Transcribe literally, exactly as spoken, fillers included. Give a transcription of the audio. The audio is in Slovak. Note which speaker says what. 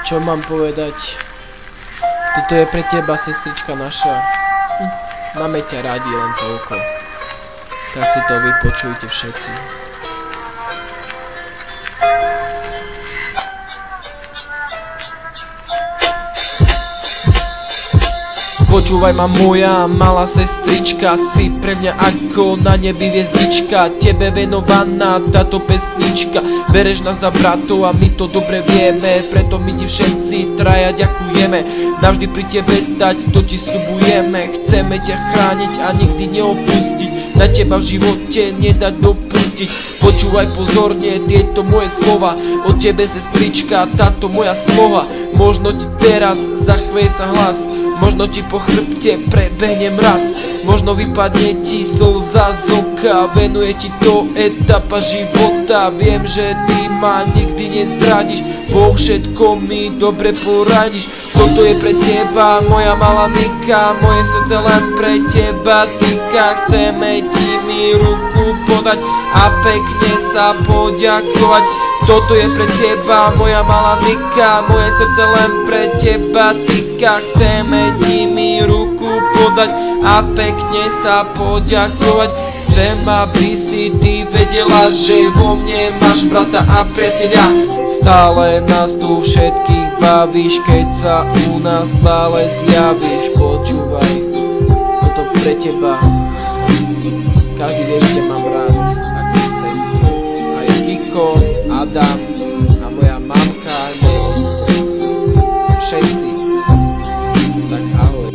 Speaker 1: Čo mám povedať? Toto je pre teba, sestrička naša. Hm, máme ťa radi, len toľko. Tak si to vypočujte všetci. Počúvaj ma moja malá sestrička, si pre mňa ako na nebi hviezdička, tebe venovaná táto pesnička. Bereš nás za bratov a my to dobre vieme, preto my ti všetci traja ďakujeme. Navždy pri tebe stať, to ti sľubujeme. Chceme ťa chrániť a nikdy neopustiť, na teba v živote nedať dopustiť. Počúvaj pozorne tieto moje slova, o tebe sestrička, táto moja sloha. Možno ti teraz zachveje sa hlas, možno ti po chrbte prebehne mraz, možno vypadne ti slza z oka, venuje ti to etapa života. Viem, že ty ma nikdy nezradíš, vo všetko mi dobre poradíš. Toto je pre teba, moja malá Nika, moje srdce len pre teba týka. Chceme ti mi ruku podať a pekne sa poďakovať. Toto je pre teba, moja malá Nika, moje srdce len pre teba týka. Chceme ti mi ruku podať a pekne sa poďakovať. Chcem, aby si ty vedela, že vo mne máš brata a priateľa. Stále nás tu všetkých bavíš, keď sa u nás stále zjavíš. Počúvaj, toto pre teba. Každý vie, že ťa mám rád ako sestru. Aj Kiko, Adam a moja mamka, aj môj ocko. Všetci. Tak ahoj.